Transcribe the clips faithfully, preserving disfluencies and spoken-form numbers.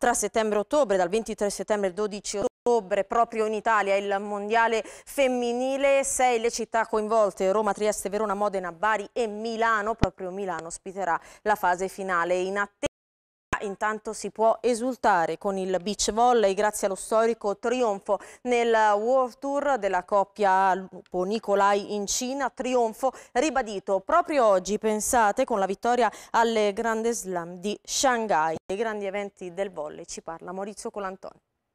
tra settembre e ottobre, dal ventitré settembre al dodici ottobre, proprio in Italia, il mondiale femminile. Sei le città coinvolte: Roma, Trieste, Verona, Modena, Bari e Milano. Proprio Milano ospiterà la fase finale. In attesa, intanto si può esultare con il beach volley grazie allo storico trionfo nel World Tour della coppia Lupo-Nicolai in Cina, trionfo ribadito proprio oggi, pensate, con la vittoria alle Grande Slam di Shanghai. Dei grandi eventi del volley ci parla Maurizio Colantoni.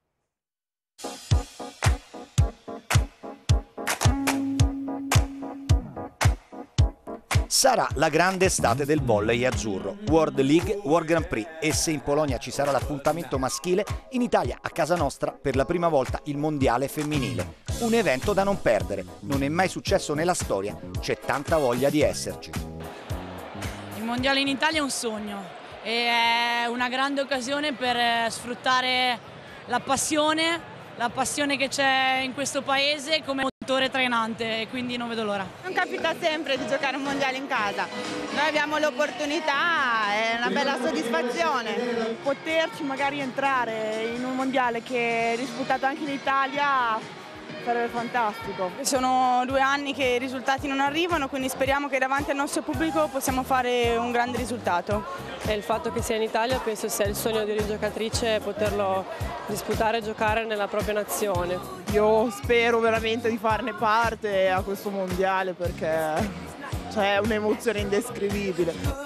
Sarà la grande estate del volley azzurro, World League, World Grand Prix, e se in Polonia ci sarà l'appuntamento maschile, in Italia, a casa nostra, per la prima volta il mondiale femminile. Un evento da non perdere, non è mai successo nella storia, c'è tanta voglia di esserci. Il mondiale in Italia è un sogno, e è una grande occasione per sfruttare la passione, la passione che c'è in questo paese come motore trainante, e quindi non vedo l'ora. Non capita sempre di giocare un mondiale in casa, noi abbiamo l'opportunità, è una bella soddisfazione. Poterci magari entrare in un mondiale che è disputato anche in Italia sarebbe fantastico. Sono due anni che i risultati non arrivano, quindi speriamo che davanti al nostro pubblico possiamo fare un grande risultato. E il fatto che sia in Italia penso sia il sogno di ogni giocatrice, poterlo disputare e giocare nella propria nazione. Io spero veramente di farne parte a questo mondiale perché c'è un'emozione indescrivibile.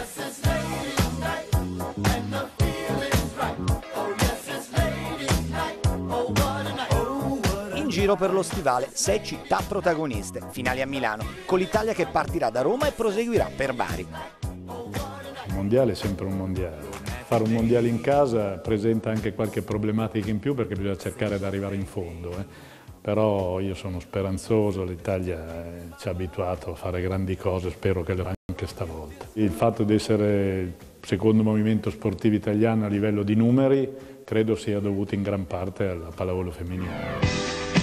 Giro per lo stivale, sei città protagoniste, finali a Milano, con l'Italia che partirà da Roma e proseguirà per Bari. Il mondiale è sempre un mondiale. Fare un mondiale in casa presenta anche qualche problematica in più perché bisogna cercare di arrivare in fondo. Eh. Però io sono speranzoso, l'Italia ci ha abituato a fare grandi cose, spero che lo faccia anche stavolta. Il fatto di essere il secondo movimento sportivo italiano a livello di numeri credo sia dovuto in gran parte alla pallavolo femminile.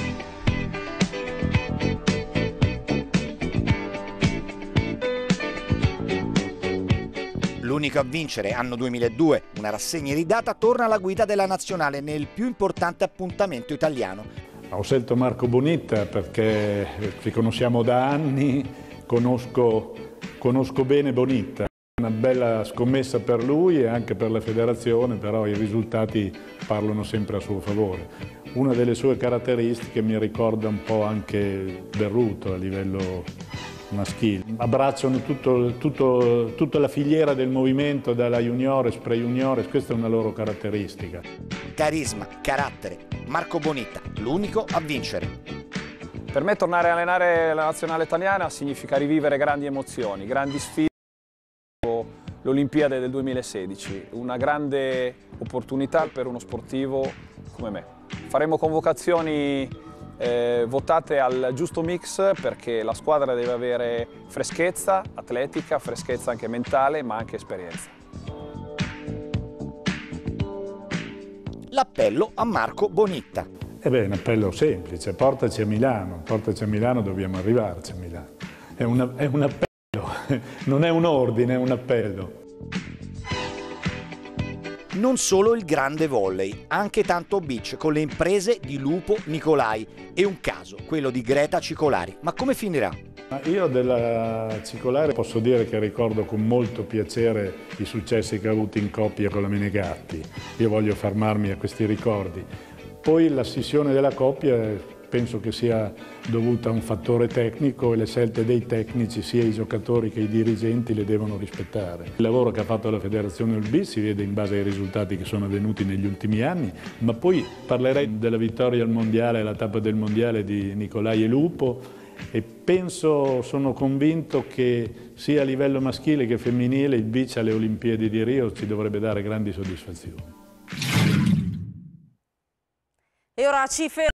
L'unico a vincere, anno duemiladue, una rassegna iridata, torna alla guida della nazionale nel più importante appuntamento italiano. Ho scelto Marco Bonitta perché ci conosciamo da anni, conosco, conosco bene Bonitta. Una bella scommessa per lui e anche per la federazione, però i risultati parlano sempre a suo favore. Una delle sue caratteristiche mi ricorda un po' anche Berruto a livello maschile. Abbracciano tutto, tutto, tutta la filiera del movimento, dalla juniores, pre-juniores, questa è una loro caratteristica. Carisma, carattere, Marco Bonitta, l'unico a vincere. Per me tornare a allenare la nazionale italiana significa rivivere grandi emozioni, grandi sfide. L'Olimpiade del duemilasedici, una grande opportunità per uno sportivo come me. Faremo convocazioni Eh, votate al giusto mix perché la squadra deve avere freschezza atletica, freschezza anche mentale, ma anche esperienza. L'appello a Marco Bonitta. Eh beh, è un appello semplice, portaci a Milano, portaci a Milano, dobbiamo arrivarci a Milano. È, una, è un appello, non è un ordine, è un appello. Non solo il grande volley, anche tanto beach con le imprese di Lupo-Nicolai e un caso, quello di Greta Cicolari. Ma come finirà? Io della Cicolari posso dire che ricordo con molto piacere i successi che ha avuto in coppia con la Menegatti. Io voglio fermarmi a questi ricordi. Poi la scissione della coppia penso che sia dovuta a un fattore tecnico e le scelte dei tecnici, sia i giocatori che i dirigenti, le devono rispettare. Il lavoro che ha fatto la Federazione del B si vede in base ai risultati che sono avvenuti negli ultimi anni, ma poi parlerei della vittoria al Mondiale, la tappa del Mondiale di Nicolai e Lupo, e penso, sono convinto che sia a livello maschile che femminile il beach alle Olimpiadi di Rio ci dovrebbe dare grandi soddisfazioni. E ora ci fermiamo.